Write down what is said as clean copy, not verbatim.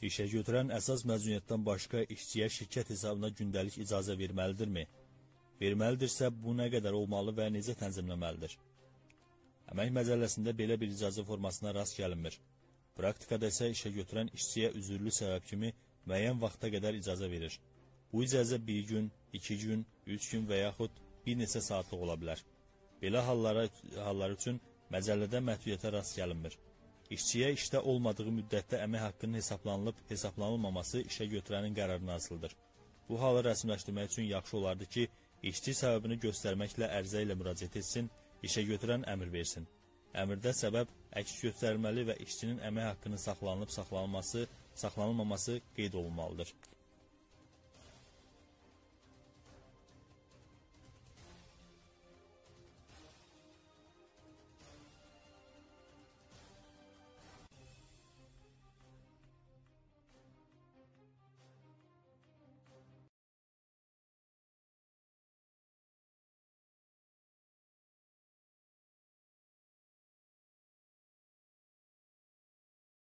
İşə götürən əsas məzuniyyətdən başqa işçiyə şirkət hesabına gündəlik icazə verməlidirmi? Verməlidirsə, bu nə qədər olmalı və necə tənzimləməlidir? Əmək məcəlləsində belə bir icazə formasına rast gəlinmir. Praktikada isə işə götürən işçiyə üzürlü səbəb kimi müəyyən vaxta qədər icazə verir. Bu icazə 1 gün, 2 gün, 3 gün və yaxud bir neçə saatlıq ola bilər. Belə hallar üçün məcəllədə məhdudiyyətə rast gəlinmir. İşçiyə işdə olmadığı müddətdə əmək haqqının hesablanılmaması işə götürənin qərarına asılıdır. Bu halı rəsmiləşdirmək üçün yaxşı olardı ki, işçi səbəbini göstərməklə ərizə ilə müraciət etsin, işə götürən əmr versin. Əmrdə səbəb əks göstərilməli və işçinin əmək haqqının saxlanılıb-saxlanılmaması qeyd olunmalıdır.